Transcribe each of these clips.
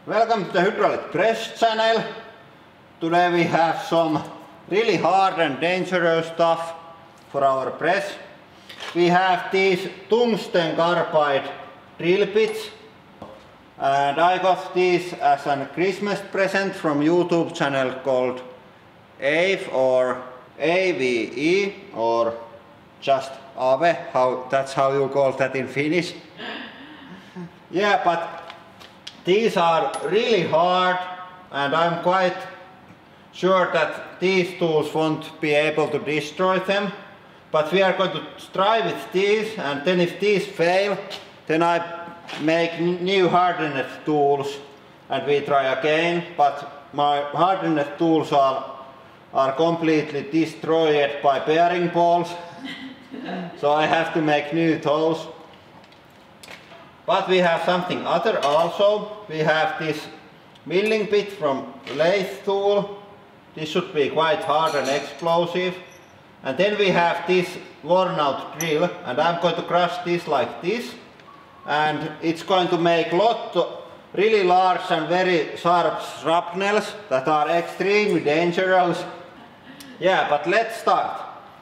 Welcome to the hydraulic press channel. Today we have some really hard and dangerous stuff for our press. We have these tungsten carbide drill bits, and I got these as a Christmas present from YouTube channel called AVE or AVE or just Ave, that's how you call that in Finnish. Yeah, but these are really hard, and I'm quite sure that these tools won't be able to destroy them. But we are going to try with these, and then if these fail, then I make new hardened tools and we try again. But my hardened tools are completely destroyed by bearing balls. So I have to make new tools. But we have something other also. We have this milling bit from lathe tool. This should be quite hard and explosive. And then we have this worn out drill, and I'm going to crush this like this. And it's going to make lot of really large and very sharp shrapnels that are extremely dangerous. Yeah, but let's start.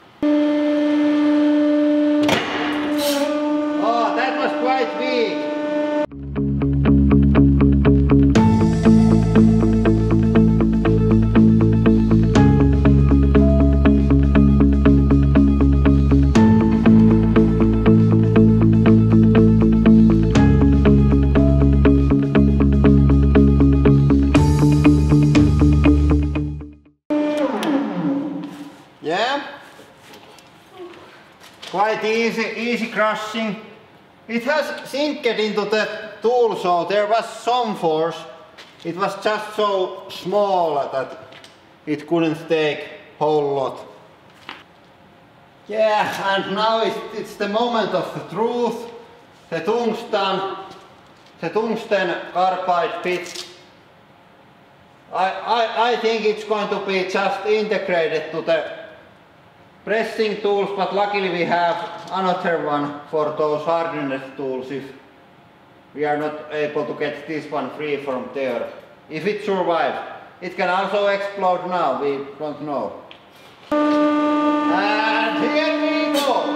Oh, that was quite weak. Yeah, quite easy crushing. It has sinked into the tool, so there was some force. It was just so small that it couldn't take whole lot. Yeah, and now it's the moment of the truth. The tungsten carbide bit. I think it's going to be just integrated to the pressing tools, but luckily we have another one for those hardened tools if we are not able to get this one free from there. If it survives. It can also explode now, we don't know. And here we go!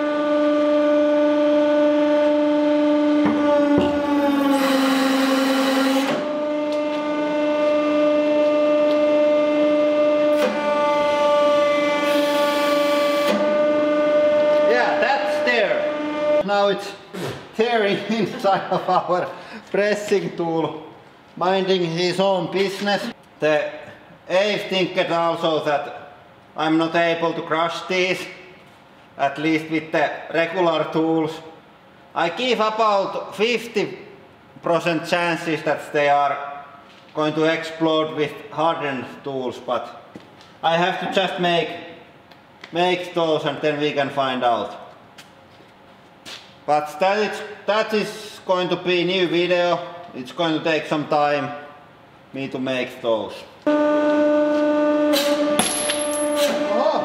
Now it's tearing inside of our pressing tool, minding his own business. The AVE thinks also that I'm not able to crush these, at least with the regular tools. I give about 50% chances that they are going to explode with hardened tools, but I have to just make those and then we can find out. But that is going to be a new video. It's going to take some time me to make those. Oh.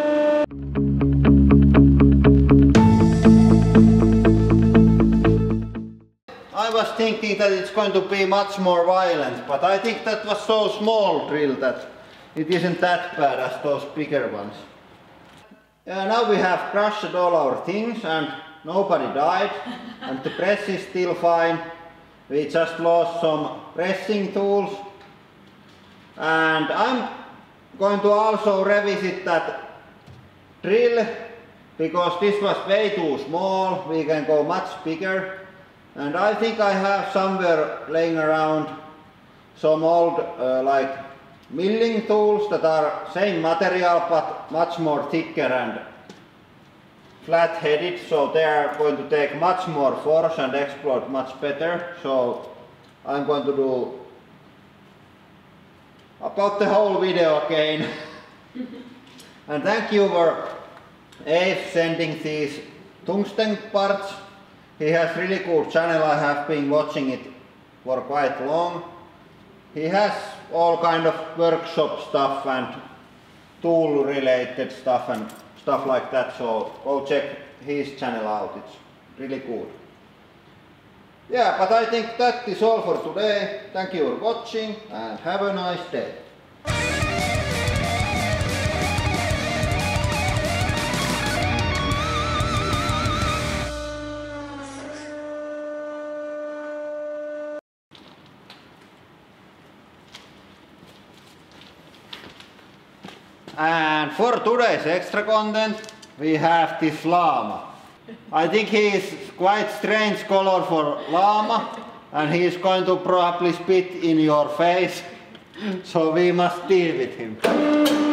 I was thinking that it's going to be much more violent, but I think that was so small drill that it isn't that bad as those bigger ones. Now we have crushed all our things and nobody died, and the press is still fine. We just lost some pressing tools. And I'm going to also revisit that drill, because this was way too small. We can go much bigger. And I think I have somewhere laying around some old like milling tools that are same material but much more thicker and flat-headed, so they are going to take much more force and explode much better. So I'm going to do about the whole video again. And thank you for AVE sending these tungsten parts. He has really cool channel, I have been watching it for quite long. He has all kind of workshop stuff and tool related stuff and stuff like that, so go check his channel out, it's really good. Yeah, but I think that is all for today. Thank you for watching and have a nice day. And for today's extra content, we have this llama. I think he is quite strange color for llama, and he is going to probably spit in your face, so we must deal with him.